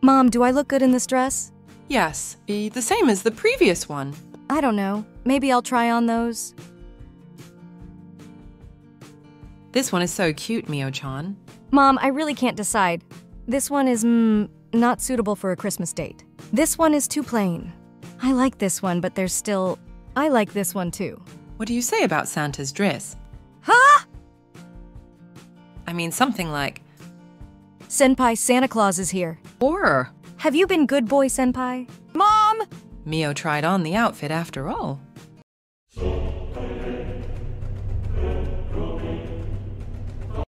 Mom, do I look good in this dress? Yes, the same as the previous one. I don't know. Maybe I'll try on those. This one is so cute, Mio-chan. Mom, I really can't decide. This one is, not suitable for a Christmas date. This one is too plain. I like this one, but there's still... I like this one too. What do you say about Santa's dress? Huh? I mean, something like... Senpai, Santa Claus is here. Or... Have you been good boy, Senpai? Mom! Mio tried on the outfit after all.